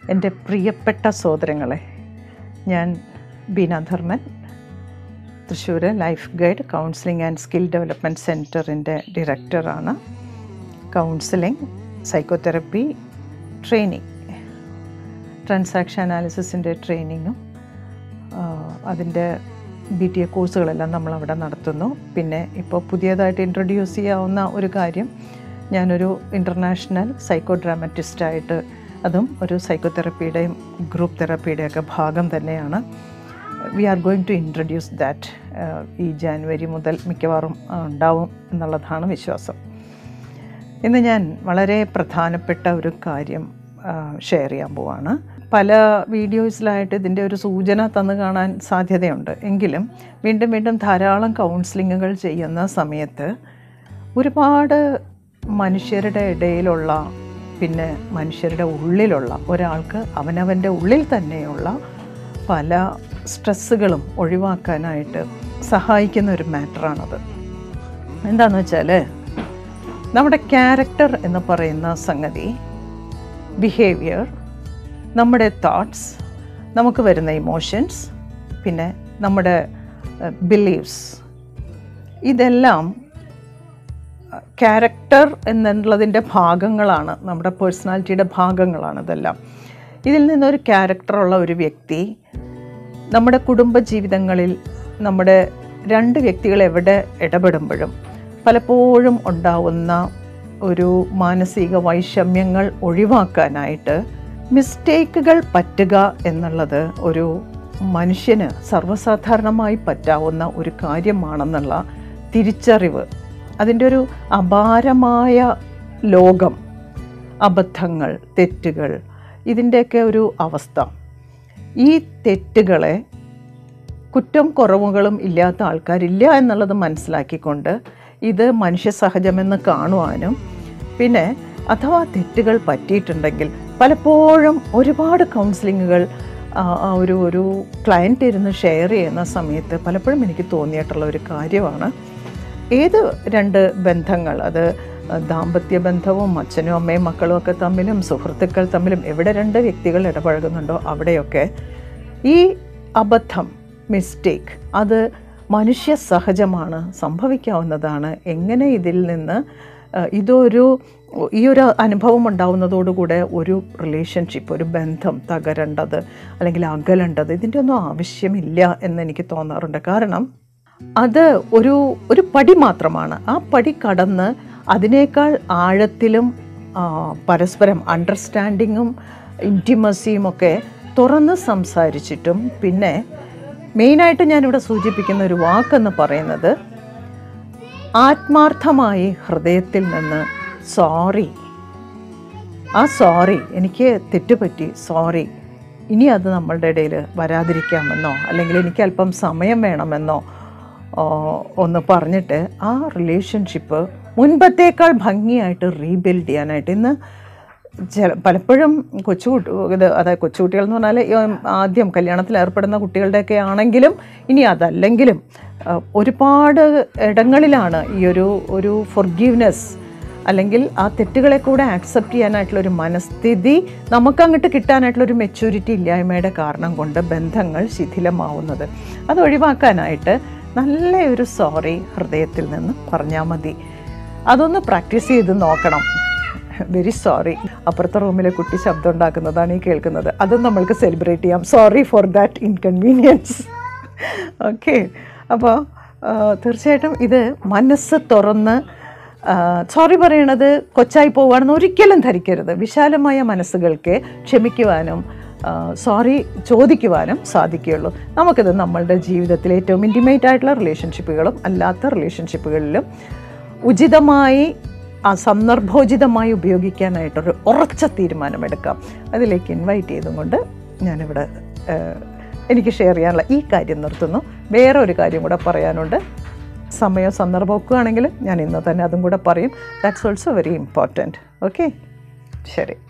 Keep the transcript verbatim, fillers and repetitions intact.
എൻ്റെ പ്രിയപ്പെട്ട സഹോദരങ്ങളെ, ഞാൻ Beena Dharman, Thrissur life guide counselling and skill development സെൻറ്ററിൻ്റെ ഡയറക്ടറാണ്. കൗൺസിലിംഗ്, സൈക്കോതെറപ്പി ട്രെയിനിങ്, ട്രാൻസാക്ഷൻ അനാലിസിസിൻ്റെ ട്രെയിനിങ്ങും അതിൻ്റെ ബി ടി എ കോഴ്സുകളെല്ലാം നമ്മളവിടെ നടത്തുന്നു. പിന്നെ ഇപ്പോൾ പുതിയതായിട്ട് ഇൻട്രൊഡ്യൂസ് ചെയ്യാവുന്ന ഒരു കാര്യം, ഞാനൊരു ഇൻ്റർനാഷണൽ സൈക്കോ ഡ്രാമറ്റിസ്റ്റായിട്ട്, അതും ഒരു സൈക്കോതെറപ്പിയുടെയും ഗ്രൂപ്പ് തെറപ്പിയുടെയൊക്കെ ഭാഗം തന്നെയാണ്. We are going to introduce that ഈ ജാനുവരി മുതൽ മിക്കവാറും ഉണ്ടാവും എന്നുള്ളതാണ് വിശ്വാസം. ഇന്ന് ഞാൻ വളരെ പ്രധാനപ്പെട്ട ഒരു കാര്യം ഷെയർ ചെയ്യാൻ പോവാണ്. പല വീഡിയോസിലായിട്ട് ഇതിൻ്റെ ഒരു സൂചന തന്നു കാണാൻ സാധ്യതയുണ്ട്. എങ്കിലും വീണ്ടും വീണ്ടും ധാരാളം കൗൺസിലിങ്ങുകൾ ചെയ്യുന്ന സമയത്ത് ഒരുപാട് മനുഷ്യരുടെ ഇടയിലുള്ള, പിന്നെ മനുഷ്യരുടെ ഉള്ളിലുള്ള, ഒരാൾക്ക് അവനവൻ്റെ ഉള്ളിൽ തന്നെയുള്ള പല സ്ട്രെസ്സുകളും ഒഴിവാക്കാനായിട്ട് സഹായിക്കുന്ന ഒരു മാറ്ററാണത്. എന്താണെന്ന് വെച്ചാൽ, നമ്മുടെ ക്യാരക്ടർ എന്ന് പറയുന്ന സംഗതി, ബിഹേവിയർ, നമ്മുടെ തോട്ട്സ്, നമുക്ക് വരുന്ന ഇമോഷൻസ്, പിന്നെ നമ്മുടെ ബിലീവ്സ്, ഇതെല്ലാം ക്യാരക്ടർ എന്നുള്ളതിൻ്റെ ഭാഗങ്ങളാണ്, നമ്മുടെ പേഴ്സണാലിറ്റിയുടെ ഭാഗങ്ങളാണ് ഇതെല്ലാം. ഇതിൽ നിന്നൊരു ക്യാരക്ടറുള്ള ഒരു വ്യക്തി നമ്മുടെ കുടുംബജീവിതങ്ങളിൽ, നമ്മുടെ രണ്ട് വ്യക്തികൾ എവിടെ ഇടപെടുമ്പോഴും പലപ്പോഴും ഉണ്ടാവുന്ന ഒരു മാനസിക വൈഷമ്യങ്ങൾ ഒഴിവാക്കാനായിട്ട് മിസ്റ്റേക്കുകൾ പറ്റുക എന്നുള്ളത് ഒരു മനുഷ്യന് സർവ്വസാധാരണമായി പറ്റാവുന്ന ഒരു കാര്യമാണെന്നുള്ള തിരിച്ചറിവ്, അതിൻ്റെ ഒരു അപാരമായ ലോകം, അബദ്ധങ്ങൾ, തെറ്റുകൾ, ഇതിൻ്റെയൊക്കെ ഒരു അവസ്ഥ, ഈ തെറ്റുകളെ കുറ്റം കുറവുകളും ഇല്ലാത്ത ആൾക്കാരില്ല എന്നുള്ളത് മനസ്സിലാക്കിക്കൊണ്ട് ഇത് മനുഷ്യ സഹജമെന്ന് കാണുവാനും, പിന്നെ അഥവാ തെറ്റുകൾ പറ്റിയിട്ടുണ്ടെങ്കിൽ പലപ്പോഴും ഒരുപാട് കൗൺസിലിങ്ങുകൾ ഒരു ഒരു ക്ലയൻറ്റ് ഇരുന്ന് ഷെയർ ചെയ്യുന്ന സമയത്ത് പലപ്പോഴും എനിക്ക് തോന്നിയിട്ടുള്ള ഒരു കാര്യമാണ്, ഏത് രണ്ട് ബന്ധങ്ങൾ, അത് ദാമ്പത്യ ബന്ധവും അച്ഛനും അമ്മയും മക്കളും ഒക്കെ തമ്മിലും, സുഹൃത്തുക്കൾ തമ്മിലും, എവിടെ രണ്ട് വ്യക്തികൾ ഇടപഴകുന്നുണ്ടോ അവിടെയൊക്കെ ഈ അബദ്ധം, മിസ്റ്റേക്ക്, അത് മനുഷ്യ സഹജമാണ്, സംഭവിക്കാവുന്നതാണ്. എങ്ങനെ ഇതിൽ നിന്ന് ഇതൊരു ഈ ഒരു അനുഭവം ഉണ്ടാവുന്നതോടുകൂടെ ഒരു റിലേഷൻഷിപ്പ്, ഒരു ബന്ധം തകരേണ്ടത് അല്ലെങ്കിൽ അകലേണ്ടത്, ഇതിൻ്റെ ഒന്നും ആവശ്യമില്ല എന്നെനിക്ക് തോന്നാറുണ്ട്. കാരണം അത് ഒരു ഒരു പടി മാത്രമാണ്. ആ പടി കടന്ന് അതിനേക്കാൾ ആഴത്തിലും പരസ്പരം അണ്ടർസ്റ്റാൻഡിങ്ങും ഇൻറ്റിമസിയും ഒക്കെ തുറന്ന് സംസാരിച്ചിട്ടും, പിന്നെ മെയിനായിട്ട് ഞാനിവിടെ സൂചിപ്പിക്കുന്ന ഒരു വാക്കെന്ന് പറയുന്നത്, ആത്മാർത്ഥമായി ഹൃദയത്തിൽ നിന്ന് സോറി, ആ സോറി, എനിക്ക് തെറ്റുപറ്റി, സോറി, ഇനി അത് നമ്മളുടെ ഇടയിൽ വരാതിരിക്കാമെന്നോ അല്ലെങ്കിൽ എനിക്ക് അല്പം സമയം വേണമെന്നോ ഒന്ന് പറഞ്ഞിട്ട് ആ റിലേഷൻഷിപ്പ് മുൻപത്തേക്കാൾ ഭംഗിയായിട്ട് റീബിൽഡ് ചെയ്യാനായിട്ട്. ഇന്ന് ചില പലപ്പോഴും കൊച്ചുകുട്ടി ഇത് അതായത് കൊച്ചുകുട്ടികൾ എന്ന് പറഞ്ഞാൽ ആദ്യം കല്യാണത്തിൽ ഏർപ്പെടുന്ന കുട്ടികളുടെയൊക്കെ ആണെങ്കിലും, ഇനി അതല്ലെങ്കിലും ഒരുപാട് ഇടങ്ങളിലാണ് ഈ ഒരു ഒരു ഫൊർഗീവ്നെസ് അല്ലെങ്കിൽ ആ തെറ്റുകളെ കൂടെ ആക്സെപ്റ്റ് ചെയ്യാനായിട്ടുള്ളൊരു മനസ്ഥിതി നമുക്കങ്ങോട്ട് കിട്ടാനായിട്ടുള്ളൊരു മെച്യൂരിറ്റി ഇല്ലായ്മയുടെ കാരണം കൊണ്ട് ബന്ധങ്ങൾ ശിഥിലമാവുന്നത്. അത് ഒഴിവാക്കാനായിട്ട് നല്ല ഒരു സോറി ഹൃദയത്തിൽ നിന്ന് പറഞ്ഞാൽ മതി. അതൊന്ന് പ്രാക്ടീസ് ചെയ്ത് നോക്കണം. വെരി സോറി, അപ്പുറത്തെ റൂമിലെ കുട്ടി ശബ്ദം ഉണ്ടാക്കുന്നതാണ് ഈ കേൾക്കുന്നത്, അതും നമ്മൾക്ക് സെലിബ്രേറ്റ് ചെയ്യാം. Sorry for that inconvenience. Okay, അപ്പോൾ തീർച്ചയായിട്ടും ഇത് മനസ്സ് തുറന്ന് സോറി പറയണത് കൊച്ചായി പോവുകയാണെന്ന് ഒരിക്കലും ധരിക്കരുത്. വിശാലമായ മനസ്സുകൾക്ക് ക്ഷമിക്കുവാനും സോറി ചോദിക്കുവാനും സാധിക്കുകയുള്ളൂ. നമുക്കിത് നമ്മളുടെ ജീവിതത്തിൽ ഏറ്റവും ഇൻറ്റിമേറ്റ് ആയിട്ടുള്ള റിലേഷൻഷിപ്പുകളും അല്ലാത്ത റിലേഷൻഷിപ്പുകളിലും ഉചിതമായി, ആ സന്ദർഭോചിതമായി ഉപയോഗിക്കാനായിട്ടൊരു ഉറച്ച തീരുമാനമെടുക്കാം. അതിലേക്ക് ഇൻവൈറ്റ് ചെയ്തുകൊണ്ട് ഞാനിവിടെ എനിക്ക് ഷെയർ ചെയ്യാനുള്ള ഈ കാര്യം നിർത്തുന്നു. വേറെ ഒരു കാര്യം കൂടെ പറയാനുണ്ട്. സമയം സന്ദർഭം ഒക്കുകയാണെങ്കിൽ ഞാൻ ഇന്ന് തന്നെ അതും കൂടെ പറയും. That's also very important. Okay, ശരി.